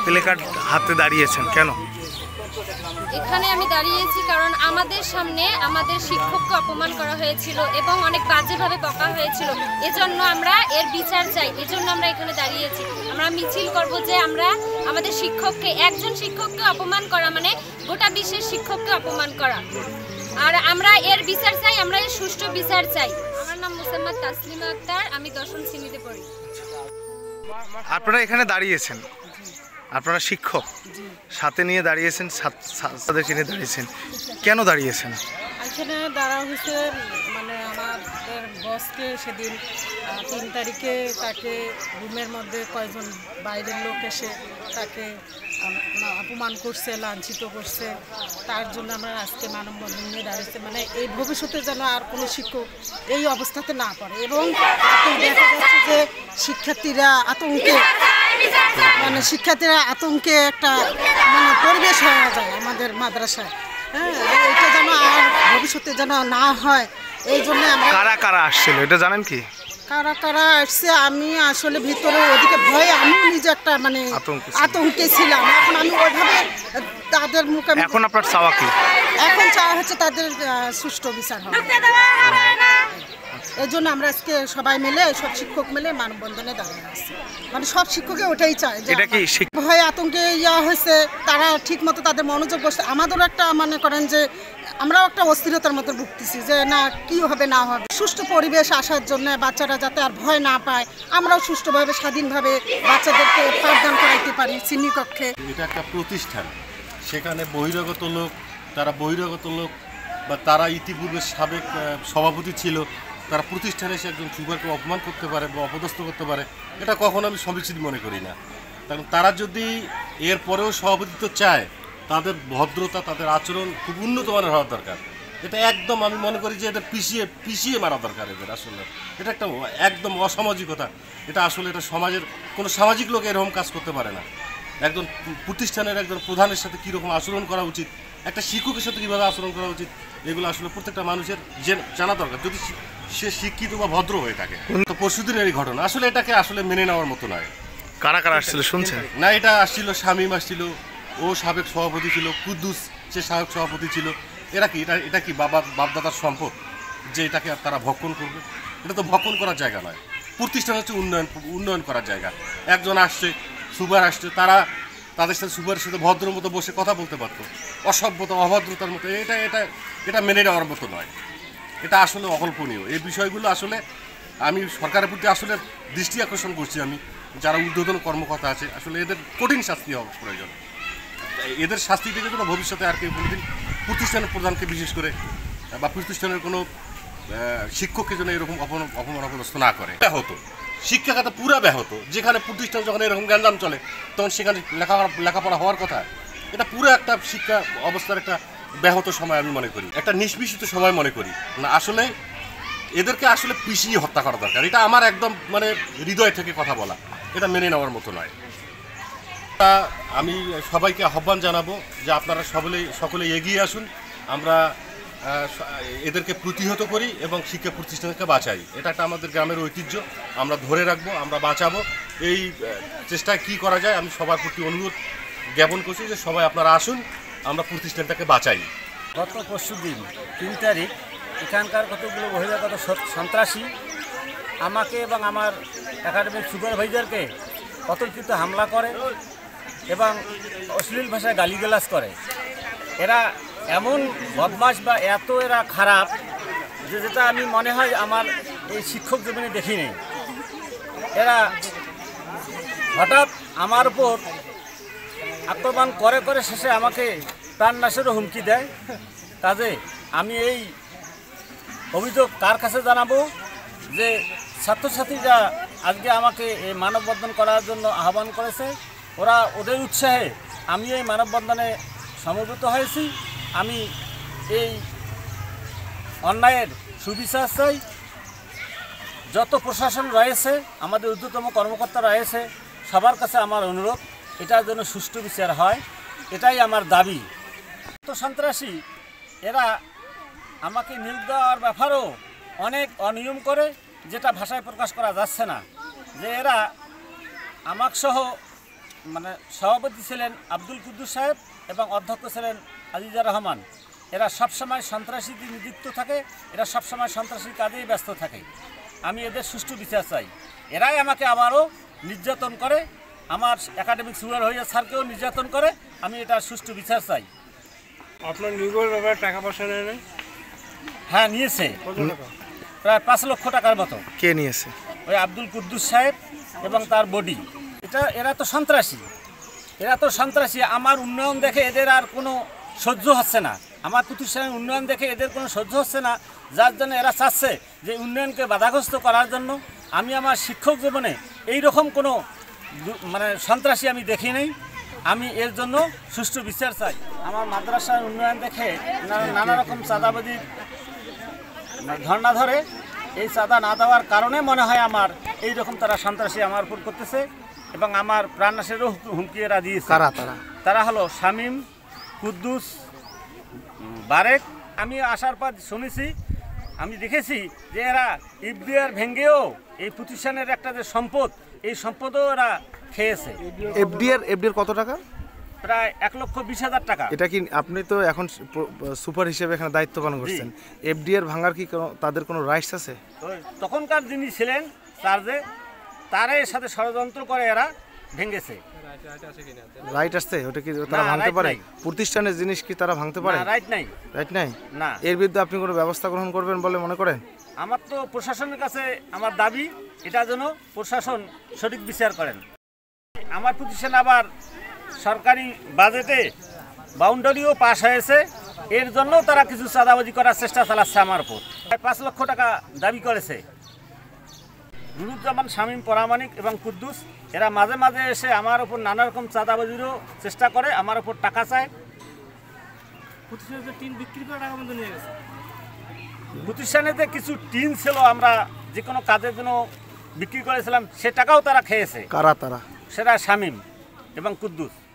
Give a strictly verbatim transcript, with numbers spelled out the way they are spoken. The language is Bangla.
প্লেকার্ড হাতে দাঁড়িয়েছেন কেন? এখানে আমি দাঁড়িয়েছি কারণ আমাদের সামনে আমাদের শিক্ষককে অপমান করা হয়েছিল এবং অনেক বাজেভাবে বকা হয়েছিল। এজন্য আমরা এর বিচার চাই, এজন্য আমরা এখানে দাঁড়িয়েছি। আমরা মিছিল করব যে আমরা আমাদের শিক্ষককে, একজন শিক্ষককে অপমান করা মানে গোটা বিশ্বের শিক্ষককে অপমান করা, আর আমরা এর বিচার চাই, আমরা এর সুষ্ঠু বিচার চাই। আমার নাম মোসাম্মদ তাসলিমা আক্তার, আমি দশম শ্রেণীতে পড়ি। আপনারা এখানে দাঁড়িয়েছেন, আপনারা শিক্ষক সাথে নিয়ে দাঁড়িয়েছেন, ছাত্রদেরকে নিয়ে দাঁড়িয়েছেন, কেন দাঁড়িয়েছেন? এখানে দাঁড়া হয়েছে মানে আমাদের বসকে সেদিন তিন তারিখে তাকে রুমের মধ্যে কয়েকজন বাইরের লোক এসে তাকে অপমান করছে, লাঞ্ছিত করছে, তার জন্য আমরা আজকে মানববন্ধন নিয়ে দাঁড়িয়েছি। মানে এই ভবিষ্যতে যেন আর কোনো শিক্ষক এই অবস্থাতে না পড়ে এবং দেখা যাচ্ছে যে শিক্ষার্থীরা আতঙ্কে মানে শিক্ষার্থীরা আতঙ্কে একটা মানে পরিবেশ হয়ে যায় আমাদের মাদ্রাসায়। হ্যাঁ, এটা যেন আর ভবিষ্যতে যেন না হয় এই জন্য আমরা। কারা কারা আসছিল এটা জানেন কি? কারা কারা আসছে আমি আসলে ভিতরে ওদিকে ভয়ে আমি নিজে একটা মানে আতঙ্কে ছিলাম। এখন আমি ওইভাবে তাদের মুখে, এখন আপনার চাওয়া কি? এখন চাওয়া হচ্ছে তাদের সুষ্ঠু বিচার হবে। এই জন্য আমরা আজকে সবাই মিলে, সব শিক্ষক মিলে মানববন্ধনে দাঁড়িয়ে আসছি। মানে সব শিক্ষকে ওটাই চায় যে ভয়ে আতঙ্কে ইয়া হয়েছে, তারা ঠিক মতো তাদের মনোযোগ বসছে। আমাদেরও একটা মনে করেন যে আমরাও একটা অস্থিরতার মতো ভুগতেছি যে না কি হবে না হবে। সুষ্ঠু পরিবেশ আসার জন্য বাচ্চারা যাতে আর ভয় না পায়, আমরাও সুষ্ঠুভাবে স্বাধীনভাবে বাচ্চাদেরকে পাঠদান করাইতে পারি শ্রেণীকক্ষে। এটা একটা প্রতিষ্ঠান, সেখানে বহিরাগত লোক, তারা বহিরাগত লোক বা তারা ইতিপূর্বে সাবেক সভাপতি ছিল, তারা প্রতিষ্ঠানে এসে একজন সুপারকে অপমান করতে পারে বা অপদস্থ করতে পারে, এটা কখনো আমি সমীচীন মনে করি না। কারণ তারা যদি এর পরেও সভাপতিত্ব চায়, তাদের ভদ্রতা, তাদের আচরণ খুব উন্নত মানের হওয়া দরকার। এটা একদম আমি মনে করি যে এটা পিছিয়ে পিছিয়ে মারা দরকার এদের। আসলে এটা একটা একদম অসামাজিকতা। এটা আসলে এটা সমাজের কোনো সামাজিক লোক এরকম কাজ করতে পারে না। একজন প্রতিষ্ঠানের একজন প্রধানের সাথে কীরকম আচরণ করা উচিত, একটা শিক্ষকের সাথে কীভাবে আচরণ করা উচিত, এগুলো আসলে প্রত্যেকটা মানুষের জানা দরকার যদি সে শিক্ষিত বা ভদ্র হয়ে থাকে। তো পরশুদিনের এই ঘটনা আসলে এটাকে আসলে মেনে নেওয়ার মতো নয়। কারা কারা আসছিল শুনছেন? না, এটা আসছিল শামীম আসছিল, ও সাবেক সভাপতি ছিল, কুদ্দুস সে সাবেক সভাপতি ছিল। এরা কি এটা এটা কি বাবা বাপদাদার সম্পদ যে এটাকে তারা ভক্ষণ করবে? এটা তো ভক্ষণ করার জায়গা নয়। প্রতিষ্ঠান হচ্ছে উন্নয়ন উন্নয়ন করার জায়গা। একজন আসছে, সুপার আসছে, তারা তাদের সাথে সুপারের সাথে ভদ্র মতো বসে কথা বলতে পারতো। অসভ্যতা, অভদ্রতার মতো এটা এটা এটা মেনে নেওয়ার মতো নয়। এটা আসলে অকল্পনীয়। এই বিষয়গুলো আসলে আমি সরকারের প্রতি আসলে দৃষ্টি আকর্ষণ করছি। আমি যারা ঊর্ধ্বতন কর্মকর্তা আছে, আসলে এদের কঠিন শাস্তি হওয়া প্রয়োজন। এদের শাস্তি থেকে যেন ভবিষ্যতে আর কেউ কোনোদিন প্রতিষ্ঠানের প্রধানকে বিশেষ করে বা প্রতিষ্ঠানের কোনো শিক্ষককে যেন এরকম অপমান অপমান অপদস্থ না করে। ব্যাহত শিক্ষা খাতে পুরা ব্যাহত। যেখানে প্রতিষ্ঠান যখন এরকম গ্যাঞ্জাম চলে তখন সেখানে লেখাপড়া লেখাপড়া হওয়ার কথা। এটা পুরো একটা শিক্ষা অবস্থার একটা ব্যাহত সময় আমি মনে করি, একটা নিষ্পেষিত সময় মনে করি না। আসলে এদেরকে আসলে পিছিয়ে হত্যা করা দরকার। এটা আমার একদম মানে হৃদয় থেকে কথা বলা, এটা মেনে নেওয়ার মতো নয়। আমি সবাইকে আহ্বান জানাবো যে আপনারা সকলেই সকলে এগিয়ে আসুন, আমরা এদেরকে প্রতিহত করি এবং শিক্ষা প্রতিষ্ঠানকে বাঁচাই। এটা একটা আমাদের গ্রামের ঐতিহ্য, আমরা ধরে রাখবো, আমরা বাঁচাবো। এই চেষ্টায় কি করা যায় আমি সবার প্রতি অনুরোধ জ্ঞাপন করছি যে সবাই আপনারা আসুন, আমরা প্রতিষ্ঠানটাকে বাঁচাই। গত পরশু দিন তিন তারিখ এখানকার কতগুলো বহিরাগত সন্ত্রাসী আমাকে এবং আমার একাডেমিক সুপারভাইজারকে অতর্কিত হামলা করে এবং অশ্লীল ভাষায় গালিগালাজ করে। এরা এমন বদমাশ বা এত এরা খারাপ যে যেটা আমি মনে হয় আমার এই শিক্ষক জীবনে দেখিনি। এরা হঠাৎ আমার উপর আক্রমণ করে করে শেষে আমাকে প্রাণনাশেরও হুমকি দেয়। কাজে আমি এই অভিযোগ কার কাছে জানাবো যে ছাত্রছাত্রীরা আজকে আমাকে এই মানববন্ধন করার জন্য আহ্বান করেছে, ওরা ওদের উৎসাহে আমি এই মানববন্ধনে সমবেত হয়েছি। আমি এই অন্যায়ের সুবিচার চাই। যত প্রশাসন রয়েছে, আমাদের ঊর্ধ্বতম কর্মকর্তা রয়েছে, সবার কাছে আমার অনুরোধ এটার জন্য সুষ্ঠু বিচার হয়, এটাই আমার দাবি। তো সন্ত্রাসী এরা আমাকে নিয়োগ দেওয়ার ব্যাপারেও অনেক অনিয়ম করে, যেটা ভাষায় প্রকাশ করা যাচ্ছে না। যে এরা আমাকে সহ মানে সভাপতি ছিলেন আব্দুল কুদ্দুস সাহেব এবং অধ্যক্ষ ছিলেন আজিজা রহমান। এরা সবসময় সন্ত্রাসীতে নিযুক্ত থাকে, এরা সবসময় সন্ত্রাসীর কাজেই ব্যস্ত থাকে। আমি এদের সুষ্ঠু বিচার চাই। এরাই আমাকে আবারও নির্যাতন করে, আমার একাডেমিক সুপারভাইজার স্যারকেও নির্যাতন করে। আমি এটার সুষ্ঠু বিচার চাই। আপনার নিয়োগের ব্যাপারে টাকা পয়সা নেয় না? হ্যাঁ, নিয়েছে কত টাকা? প্রায় পাঁচ লক্ষ টাকার মতো। কে নিয়েছে? ওই আব্দুল কুদ্দুস সাহেব এবং তার বডি। এটা এরা তো সন্ত্রাসী, এরা তো সন্ত্রাসী। আমার উন্নয়ন দেখে এদের আর কোনো সহ্য হচ্ছে না, আমার প্রতিষ্ঠানের উন্নয়ন দেখে এদের কোনো সহ্য হচ্ছে না, যার জন্য এরা চাচ্ছে যে উন্নয়নকে বাধাগ্রস্ত করার জন্য। আমি আমার শিক্ষক জীবনে এই রকম কোনো মানে সন্ত্রাসী আমি দেখি নাই। আমি এর জন্য সুষ্ঠু বিচার চাই। আমার মাদ্রাসার উন্নয়ন দেখে নানা রকম চাঁদাবাজি ধর্ণা ধরে, এই চাঁদা না দেওয়ার কারণে মনে হয় আমার এই রকম তারা সন্ত্রাসী আমার উপর করতেছে এবং আমার প্রাণনাশেরও হুমকি এরা দিয়েছে। কারা তারা? তারা হলো শামীম, কুদ্দুস, বারেক। আমি আসার পর শুনেছি, আমি দেখেছি যে এরা ইফডিআর ভেঙ্গেও এই প্রতিষ্ঠানের একটা যে সম্পদ, এই সম্পদও এরা খেয়েছে। এফডিআর এফডিআর কত টাকা? প্রায় এক লক্ষ বিশ হাজার টাকা। এটা কি আপনি তো এখন সুপার হিসেবে এখানে দায়িত্ব পালন করছেন, এফডিআর ভাঙার কি কোনো- তাদের কোনো রাইটস আছে? ওই তখনকার যিনি ছিলেন চার্জে, তারা এর সাথে ষড়যন্ত্র করে এরা ভেঙেছে। রাইট আছে? ওটা কি তারা না, ভাঙতে right পারে? নাই। প্রতিষ্ঠানের জিনিস কি তারা ভাঙতে পারে? না, রাইট নাই। রাইট নাই? না, এর বিরুদ্ধে আপনি কোনো ব্যবস্থা গ্রহণ করবেন বলে মনে করেন? আমার তো প্রশাসনের কাছে আমার দাবি, এটা যেন প্রশাসন সঠিক বিচার করেন। আমার প্রতিষ্ঠান আবার সরকারি বাজেটে বাউন্ডারিও পাস হয়েছে, এর জন্য তারা কিছু চাঁদাবাজি করার চেষ্টা চালাচ্ছে আমার উপর। প্রায় পাঁচ লক্ষ টাকা দাবি করেছে। নুরুজ্জামান, শামীম, পরামানিক এবং কুদ্দুস এরা মাঝে মাঝে এসে আমার উপর নানা রকম চাঁদাবাজিরও চেষ্টা করে, আমার উপর টাকা চায়। প্রতিষ্ঠানের টিন বিক্রি করে টাকা বন্ধ নিয়ে গেছে। প্রতিষ্ঠানেতে কিছু টিন ছিল, আমরা যে কোনো কাজের জন্য বিক্রি করেছিলাম, সে টাকাও তারা খেয়েছে। কারা তারা? সেটা শামীম এবং কুদ্দুস।